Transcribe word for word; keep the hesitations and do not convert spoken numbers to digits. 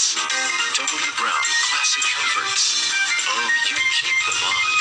W. Brown Classic Comforts. Oh, you keep them on.